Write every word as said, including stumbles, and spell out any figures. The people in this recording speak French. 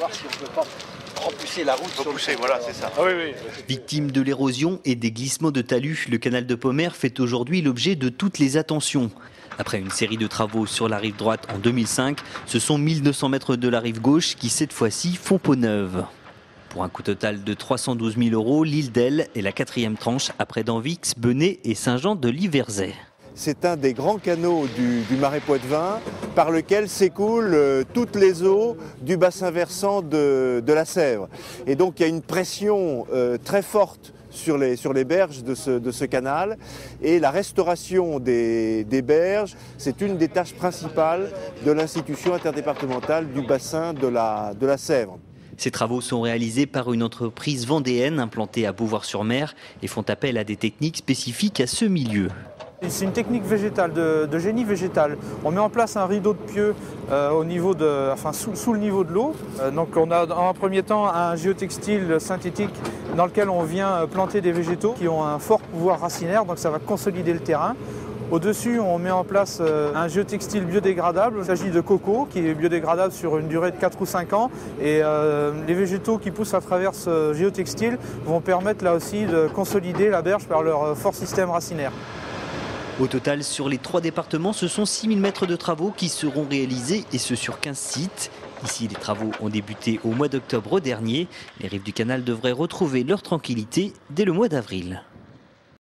voir si on ne peut pas repousser la route. Repousser, voilà, c'est ça. Ah oui, oui. Victime de l'érosion et des glissements de talus, le canal de Pommers fait aujourd'hui l'objet de toutes les attentions. Après une série de travaux sur la rive droite en deux mille cinq, ce sont mille deux cents mètres de la rive gauche qui cette fois-ci font peau neuve. Pour un coût total de trois cent douze mille euros, l'île d'Elle est la quatrième tranche après Danvix, Benay et Saint-Jean-de-Liverzay. C'est un des grands canaux du, du Marais Poitevin par lequel s'écoulent euh, toutes les eaux du bassin versant de, de la Sèvre. Et donc il y a une pression euh, très forte sur les, sur les berges de ce, de ce canal. Et la restauration des, des berges, c'est une des tâches principales de l'institution interdépartementale du bassin de la, de la Sèvre. Ces travaux sont réalisés par une entreprise vendéenne implantée à Beauvoir-sur-Mer et font appel à des techniques spécifiques à ce milieu. C'est une technique végétale, de, de génie végétal. On met en place un rideau de pieux euh, au niveau de, enfin, sous, sous le niveau de l'eau. Euh, donc on a en premier temps un géotextile synthétique dans lequel on vient planter des végétaux qui ont un fort pouvoir racinaire, donc ça va consolider le terrain. Au-dessus, on met en place un géotextile biodégradable. Il s'agit de coco qui est biodégradable sur une durée de quatre ou cinq ans. Et euh, les végétaux qui poussent à travers ce géotextile vont permettre là aussi de consolider la berge par leur fort système racinaire. Au total, sur les trois départements, ce sont six mille mètres de travaux qui seront réalisés et ce sur quinze sites. Ici, les travaux ont débuté au mois d'octobre dernier. Les rives du canal devraient retrouver leur tranquillité dès le mois d'avril.